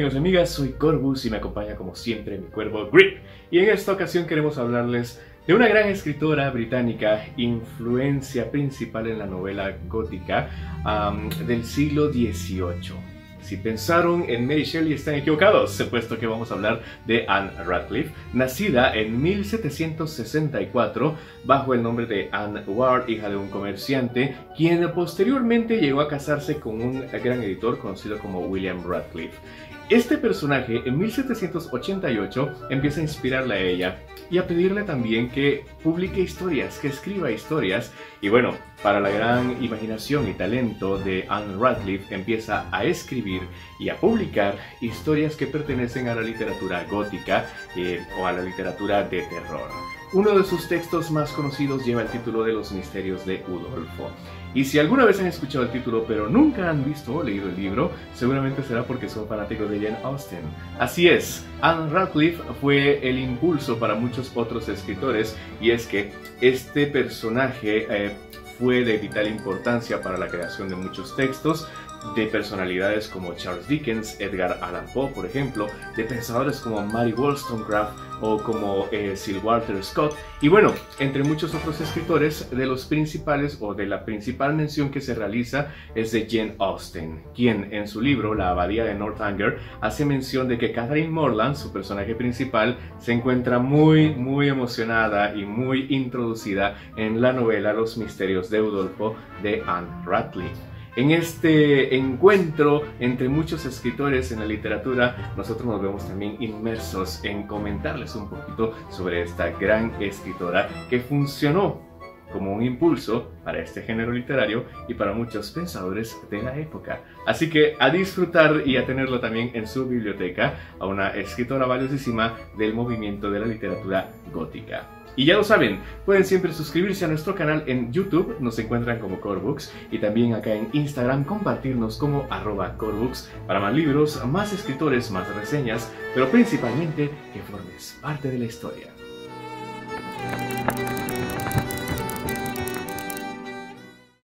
amigos y amigas, soy Corvus y me acompaña como siempre mi cuervo Grip. Y en esta ocasión queremos hablarles de una gran escritora británica, influencia principal en la novela gótica del siglo XVIII. Si pensaron en Mary Shelley están equivocados, puesto que vamos a hablar de Anne Radcliffe, nacida en 1764 bajo el nombre de Anne Ward, hija de un comerciante, quien posteriormente llegó a casarse con un gran editor conocido como William Radcliffe. Este personaje en 1788 empieza a inspirarla a ella y a pedirle también que publique historias, que escriba historias. Y bueno, para la gran imaginación y talento de Anne Radcliffe, empieza a escribir y a publicar historias que pertenecen a la literatura gótica o a la literatura de terror. Uno de sus textos más conocidos lleva el título de Los misterios de Udolfo. Y si alguna vez han escuchado el título pero nunca han visto o leído el libro, seguramente será porque son fanáticos de Jane Austen. Así es, Anne Radcliffe fue el impulso para muchos otros escritores, y es que este personaje fue de vital importancia para la creación de muchos textos, de personalidades como Charles Dickens, Edgar Allan Poe, por ejemplo, de pensadores como Mary Wollstonecraft o como Sir Walter Scott, y bueno, entre muchos otros escritores. De los principales o de la principal mención que se realiza es de Jane Austen, quien en su libro La Abadía de Northanger hace mención de que Catherine Morland, su personaje principal, se encuentra muy emocionada y muy introducida en la novela Los misterios de Udolfo de Anne Radcliffe. En este encuentro entre muchos escritores en la literatura, nosotros nos vemos también inmersos en comentarles un poquito sobre esta gran escritora que funcionó como un impulso para este género literario y para muchos pensadores de la época. Así que a disfrutar y a tenerlo también en su biblioteca, a una escritora valiosísima del movimiento de la literatura gótica. Y ya lo saben, pueden siempre suscribirse a nuestro canal en YouTube, nos encuentran como Corbooks, y también acá en Instagram compartirnos como @Corbooks para más libros, más escritores, más reseñas, pero principalmente que formes parte de la historia.